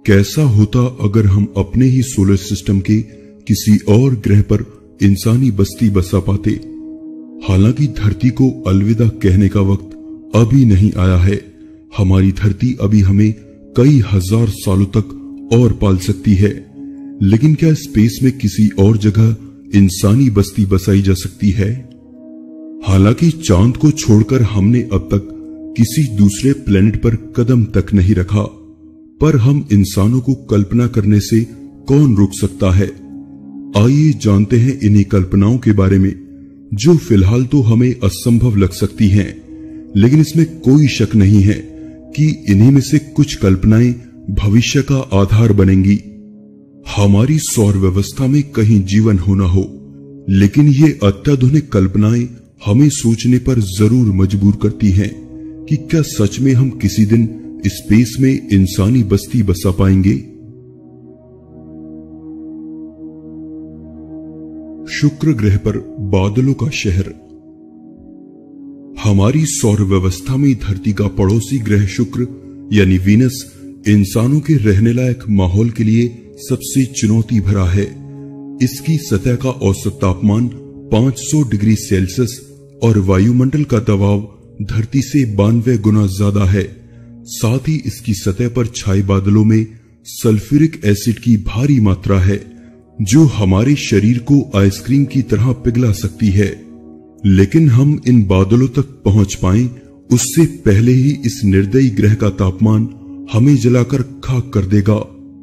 कैसा होता अगर हम अपने ही सोलर सिस्टम के किसी और ग्रह पर इंसानी बस्ती बसा पाते। हालांकि धरती को अलविदा कहने का वक्त अभी नहीं आया है। हमारी धरती अभी हमें कई हजार सालों तक और पाल सकती है। लेकिन क्या स्पेस में किसी और जगह इंसानी बस्ती बसाई जा सकती है? हालांकि चांद को छोड़कर हमने अब तक किसी दूसरे प्लेनेट पर कदम तक नहीं रखा, पर हम इंसानों को कल्पना करने से कौन रोक सकता है? आइए जानते हैं इन्हीं कल्पनाओं के बारे में, जो फिलहाल तो हमें असंभव लग सकती हैं, लेकिन इसमें कोई शक नहीं है कि इन्हीं में से कुछ कल्पनाएं भविष्य का आधार बनेंगी। हमारी सौर व्यवस्था में कहीं जीवन होना हो, लेकिन ये अत्याधुनिक कल्पनाएं हमें सोचने पर जरूर मजबूर करती हैं कि क्या सच में हम किसी दिन स्पेस में इंसानी बस्ती बसा पाएंगे। शुक्र ग्रह पर बादलों का शहर। हमारी सौर व्यवस्था में धरती का पड़ोसी ग्रह शुक्र यानी वीनस इंसानों के रहने लायक माहौल के लिए सबसे चुनौती भरा है। इसकी सतह का औसत तापमान 500 डिग्री सेल्सियस और वायुमंडल का दबाव धरती से 92 गुना ज्यादा है। साथ ही इसकी सतह पर छाए बादलों में सल्फ्यूरिक एसिड की भारी मात्रा है, जो हमारे शरीर को आइसक्रीम की तरह पिघला सकती है। लेकिन हम इन बादलों तक पहुंच पाएं उससे पहले ही इस निर्दयी ग्रह का तापमान हमें जलाकर खाक कर देगा।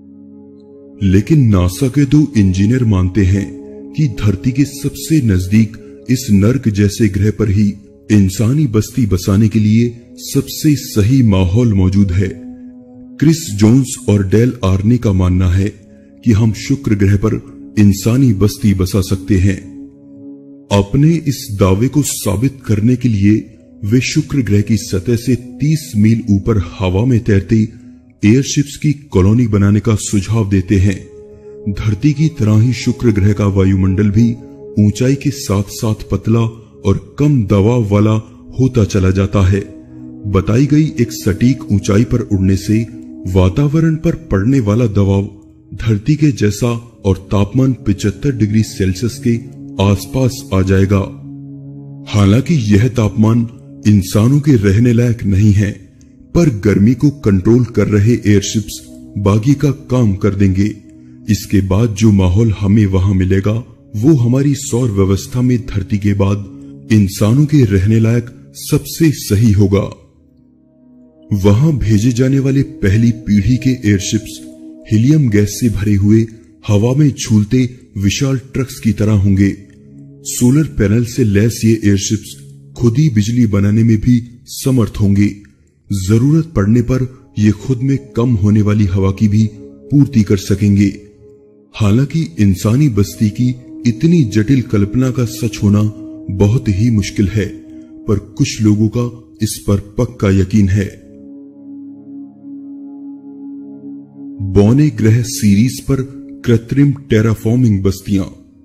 लेकिन नासा के 2 इंजीनियर मानते हैं कि धरती के सबसे नजदीक इस नर्क जैसे ग्रह पर ही इंसानी बस्ती बसाने के लिए सबसे सही माहौल मौजूद है। क्रिस जोन्स और डेल आर्ने का मानना है कि हम शुक्र ग्रह पर इंसानी बस्ती बसा सकते हैं। अपने इस दावे को साबित करने के लिए वे शुक्र ग्रह की सतह से 30 मील ऊपर हवा में तैरते एयरशिप्स की कॉलोनी बनाने का सुझाव देते हैं। धरती की तरह ही शुक्र ग्रह का वायुमंडल भी ऊंचाई के साथ साथ पतला और कम दबाव वाला होता चला जाता है। बताई गई एक सटीक ऊंचाई पर उड़ने से वातावरण पर पड़ने वाला दबाव धरती के जैसा और तापमान 75 डिग्री सेल्सियस के आसपास आ जाएगा। हालांकि यह तापमान इंसानों के रहने लायक नहीं है, पर गर्मी को कंट्रोल कर रहे एयरशिप्स बागी का काम कर देंगे। इसके बाद जो माहौल हमें वहां मिलेगा वो हमारी सौर व्यवस्था में धरती के बाद इंसानों के रहने लायक सबसे सही होगा। वहां भेजे जाने वाले पहली पीढ़ी के एयरशिप्स हीलियम गैस से भरे हुए हवा में झूलते विशाल ट्रक्स की तरह होंगे। सोलर पैनल से लैस ये एयरशिप्स खुद ही बिजली बनाने में भी समर्थ होंगे। जरूरत पड़ने पर ये खुद में कम होने वाली हवा की भी पूर्ति कर सकेंगे। हालांकि इंसानी बस्ती की इतनी जटिल कल्पना का सच होना बहुत ही मुश्किल है, पर कुछ लोगों का इस पर पक्का यकीन है। बौने ग्रह सीरीज पर कृत्रिम टेराफॉर्मिंग बस्तियां।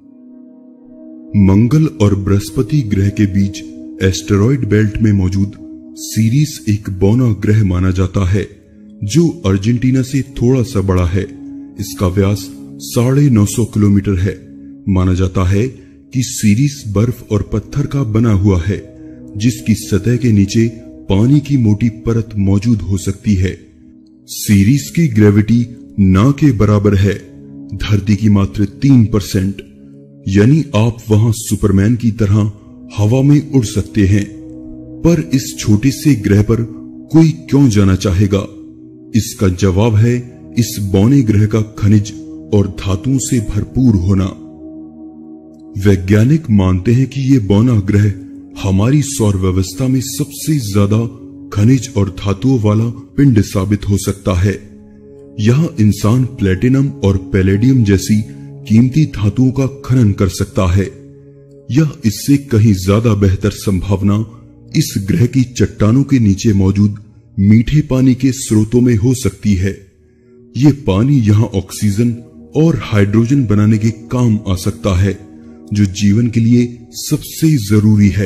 मंगल और बृहस्पति ग्रह के बीच एस्टेरॉयड बेल्ट में मौजूद सीरीज एक बौना ग्रह माना जाता है, जो अर्जेंटीना से थोड़ा सा बड़ा है। इसका व्यास 950 किलोमीटर है। माना जाता है कि सीरीज बर्फ और पत्थर का बना हुआ है, जिसकी सतह के नीचे पानी की मोटी परत मौजूद हो सकती है। सीरीज की ग्रेविटी ना के बराबर है, धरती की मात्र 3%, यानी आप वहां सुपरमैन की तरह हवा में उड़ सकते हैं। पर इस छोटे से ग्रह पर कोई क्यों जाना चाहेगा? इसका जवाब है इस बौने ग्रह का खनिज और धातुओं से भरपूर होना। वैज्ञानिक मानते हैं कि यह बौना ग्रह हमारी सौर व्यवस्था में सबसे ज्यादा खनिज और धातुओं वाला पिंड साबित हो सकता है। यहां इंसान प्लेटिनम और पैलेडियम जैसी कीमती धातुओं का खनन कर सकता है। यह इससे कहीं ज्यादा बेहतर संभावना इस ग्रह की चट्टानों के नीचे मौजूद मीठे पानी के स्रोतों में हो सकती है। यह पानी यहां ऑक्सीजन और हाइड्रोजन बनाने के काम आ सकता है, जो जीवन के लिए सबसे जरूरी है।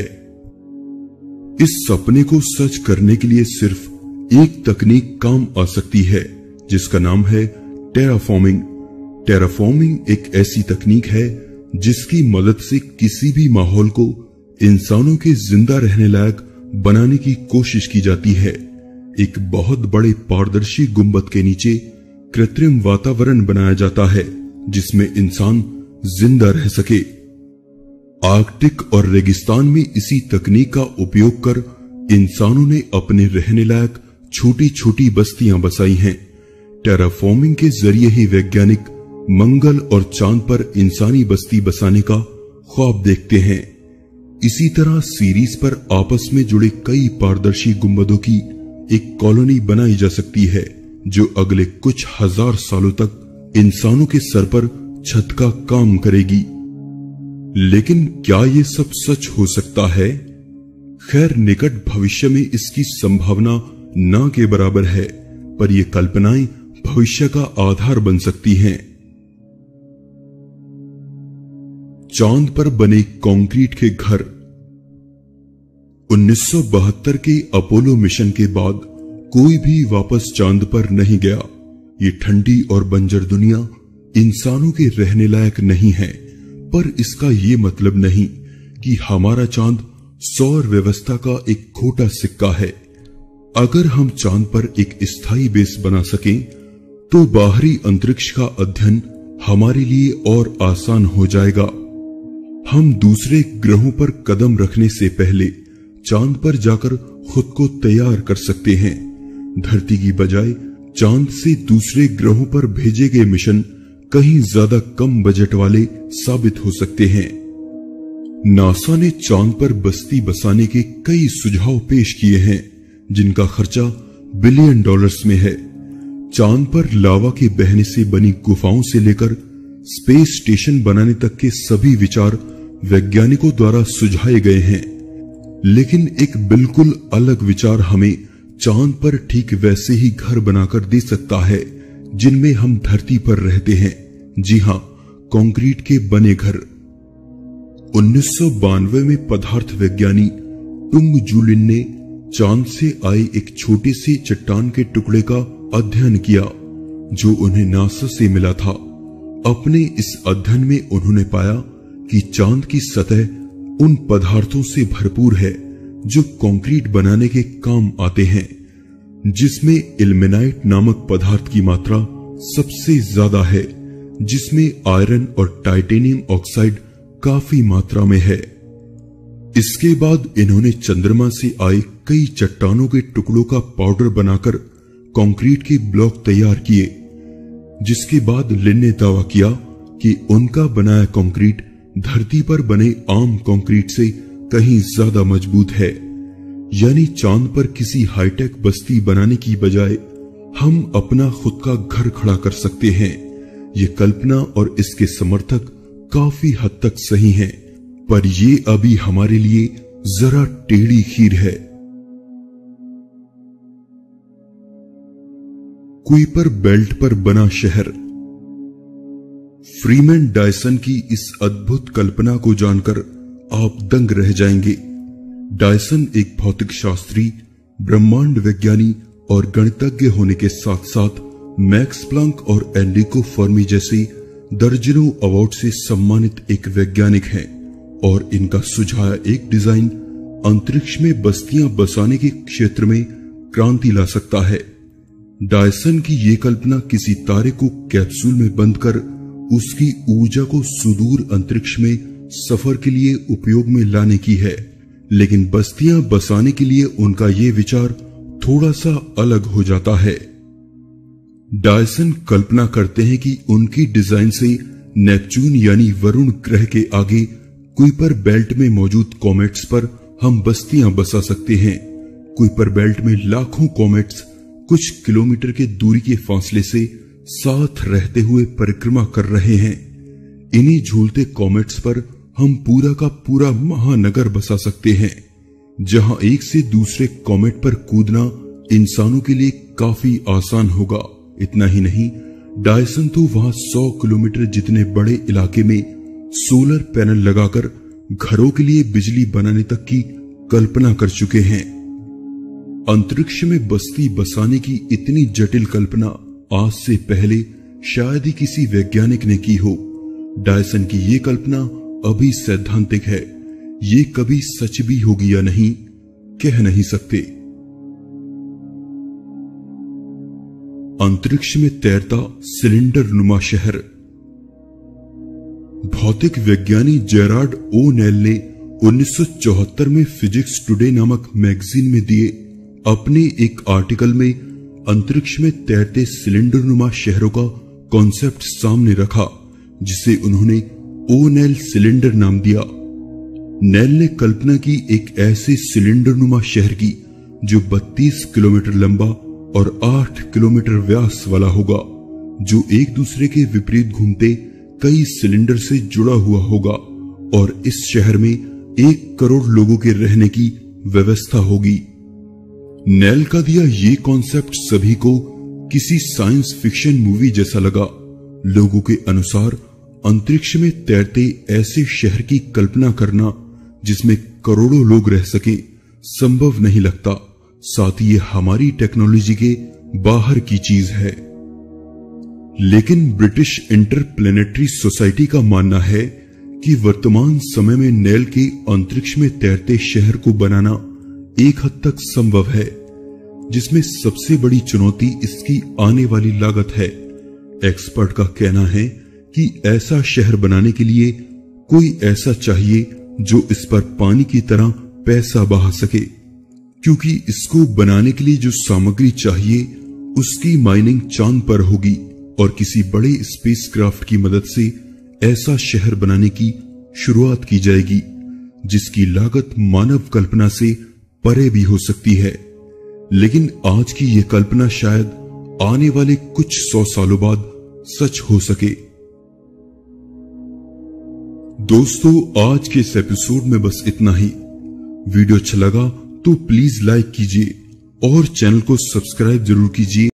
इस सपने को सच करने के लिए सिर्फ एक तकनीक काम आ सकती है, जिसका नाम है टेराफॉर्मिंग। टेराफॉर्मिंग एक ऐसी तकनीक है जिसकी मदद से किसी भी माहौल को इंसानों के जिंदा रहने लायक बनाने की कोशिश की जाती है। एक बहुत बड़े पारदर्शी गुंबद के नीचे कृत्रिम वातावरण बनाया जाता है जिसमें इंसान जिंदा रह सके। आर्कटिक और रेगिस्तान में इसी तकनीक का उपयोग कर इंसानों ने अपने रहने लायक छोटी छोटी बस्तियां बसाई हैं। टेराफॉर्मिंग के जरिए ही वैज्ञानिक मंगल और चांद पर इंसानी बस्ती बसाने का ख्वाब देखते हैं। इसी तरह सीरीज पर आपस में जुड़े कई पारदर्शी गुंबदों की एक कॉलोनी बनाई जा सकती है जो अगले कुछ हजार सालों तक इंसानों के सर पर छत का काम करेगी। लेकिन क्या ये सब सच हो सकता है? खैर, निकट भविष्य में इसकी संभावना ना के बराबर है, पर ये कल्पनाएं भविष्य का आधार बन सकती हैं। चांद पर बने कंक्रीट के घर। 1972 के अपोलो मिशन के बाद कोई भी वापस चांद पर नहीं गया। ये ठंडी और बंजर दुनिया इंसानों के रहने लायक नहीं है, पर इसका ये मतलब नहीं कि हमारा चांद सौर व्यवस्था का एक खोटा सिक्का है। अगर हम चांद पर एक स्थायी बेस बना सकें तो बाहरी अंतरिक्ष का अध्ययन हमारे लिए और आसान हो जाएगा। हम दूसरे ग्रहों पर कदम रखने से पहले चांद पर जाकर खुद को तैयार कर सकते हैं। धरती की बजाय चांद से दूसरे ग्रहों पर भेजे गए मिशन कहीं ज्यादा कम बजट वाले साबित हो सकते हैं। नासा ने चांद पर बस्ती बसाने के कई सुझाव पेश किए हैं जिनका खर्चा $बिलियन में है। चांद पर लावा के बहने से बनी गुफाओं से लेकर स्पेस स्टेशन बनाने तक के सभी विचार वैज्ञानिकों द्वारा सुझाए गए हैं। लेकिन एक बिल्कुल अलग विचार हमें चांद पर ठीक वैसे ही घर बनाकर दे सकता है जिनमें हम धरती पर रहते हैं। जी हां, कंक्रीट के बने घर। 1992 में पदार्थ विज्ञानी टुंग जूलिन ने चांद से आए एक छोटे से चट्टान के टुकड़े का अध्ययन किया जो उन्हें नासा से मिला था। अपने इस अध्ययन में उन्होंने पाया कि चांद की सतह उन पदार्थों से भरपूर है जो कंक्रीट बनाने के काम आते हैं, जिसमें इल्मेनाइट नामक पदार्थ की मात्रा सबसे ज्यादा है, जिसमें आयरन और टाइटेनियम ऑक्साइड काफी मात्रा में है। इसके बाद इन्होंने चंद्रमा से आए कई चट्टानों के टुकड़ों का पाउडर बनाकर कंक्रीट के ब्लॉक तैयार किए, जिसके बाद लिन ने दावा किया कि उनका बनाया कंक्रीट धरती पर बने आम कंक्रीट से कहीं ज्यादा मजबूत है। यानी चांद पर किसी हाईटेक बस्ती बनाने की बजाय हम अपना खुद का घर खड़ा कर सकते हैं। ये कल्पना और इसके समर्थक काफी हद तक सही हैं, पर ये अभी हमारे लिए जरा टेढ़ी खीर है। कुइपर बेल्ट पर बना शहर। फ्रीमैन डायसन की इस अद्भुत कल्पना को जानकर आप दंग रह जाएंगे। डायसन एक भौतिक शास्त्री, ब्रह्मांड विज्ञानी और गणितज्ञ होने के साथ साथ मैक्स प्लांक और एनरिको फर्मी जैसे दर्जनों अवार्ड से सम्मानित एक वैज्ञानिक हैं और इनका सुझाया एक डिजाइन अंतरिक्ष में बस्तियां बसाने के क्षेत्र में क्रांति ला सकता है। डायसन की ये कल्पना किसी तारे को कैप्सूल में बंद कर उसकी ऊर्जा को सुदूर अंतरिक्ष में सफर के लिए उपयोग में लाने की है, लेकिन बस्तियां बसाने के लिए उनका ये विचार थोड़ा सा अलग हो जाता है। डायसन कल्पना करते हैं कि उनकी डिजाइन से नेपच्यून यानी वरुण ग्रह के आगे कुइपर बेल्ट में मौजूद कॉमेट्स पर हम बस्तियां बसा सकते हैं। कुइपर बेल्ट में लाखों कॉमेट्स कुछ किलोमीटर के दूरी के फासले से साथ रहते हुए परिक्रमा कर रहे हैं। इन्हीं झूलते कॉमेट्स पर हम पूरा का पूरा महानगर बसा सकते हैं, जहां एक से दूसरे कॉमेट पर कूदना इंसानों के लिए काफी आसान होगा। इतना ही नहीं, डायसन तो वहां 100 किलोमीटर जितने बड़े इलाके में सोलर पैनल लगाकर घरों के लिए बिजली बनाने तक की कल्पना कर चुके हैं। अंतरिक्ष में बस्ती बसाने की इतनी जटिल कल्पना आज से पहले शायद ही किसी वैज्ञानिक ने की हो। डायसन की ये कल्पना अभी सैद्धांतिक है, ये कभी सच भी होगी या नहीं कह नहीं सकते। अंतरिक्ष में तैरता सिलेंडर नुमा शहर। भौतिक वैज्ञानी जेरार्ड ओ नेल ने 1974 में फिजिक्स टुडे नामक मैगजीन में दिए अपने एक आर्टिकल में अंतरिक्ष में तैरते सिलेंडर नुमा शहरों का कॉन्सेप्ट सामने रखा, जिसे उन्होंने ओ नेल सिलेंडर नाम दिया। नेल ने कल्पना की एक ऐसे सिलेंडर नुमा शहर की जो 32 किलोमीटर लंबा और 8 किलोमीटर व्यास वाला होगा, जो एक दूसरे के विपरीत घूमते कई सिलेंडर से जुड़ा हुआ होगा, और इस शहर में 1 करोड़ लोगों के रहने की व्यवस्था होगी। नेल का दिया ये कॉन्सेप्ट सभी को किसी साइंस फिक्शन मूवी जैसा लगा। लोगों के अनुसार अंतरिक्ष में तैरते ऐसे शहर की कल्पना करना जिसमें करोड़ों लोग रह सके संभव नहीं लगता। साथ ही ये हमारी टेक्नोलॉजी के बाहर की चीज है। लेकिन ब्रिटिश इंटरप्लेनेटरी सोसाइटी का मानना है कि वर्तमान समय में नेल के अंतरिक्ष में तैरते शहर को बनाना एक हद तक संभव है, जिसमें सबसे बड़ी चुनौती इसकी आने वाली लागत है। एक्सपर्ट का कहना है कि ऐसा शहर बनाने के लिए कोई ऐसा चाहिए जो इस पर पानी की तरह पैसा बहा सके, क्योंकि इसको बनाने के लिए जो सामग्री चाहिए उसकी माइनिंग चांद पर होगी और किसी बड़े स्पेसक्राफ्ट की मदद से ऐसा शहर बनाने की शुरुआत की जाएगी, जिसकी लागत मानव कल्पना से परे भी हो सकती है। लेकिन आज की यह कल्पना शायद आने वाले कुछ 100 सालों बाद सच हो सके। दोस्तों, आज के इस एपिसोड में बस इतना ही। वीडियो अच्छा लगा तो प्लीज लाइक कीजिए और चैनल को सब्सक्राइब जरूर कीजिए।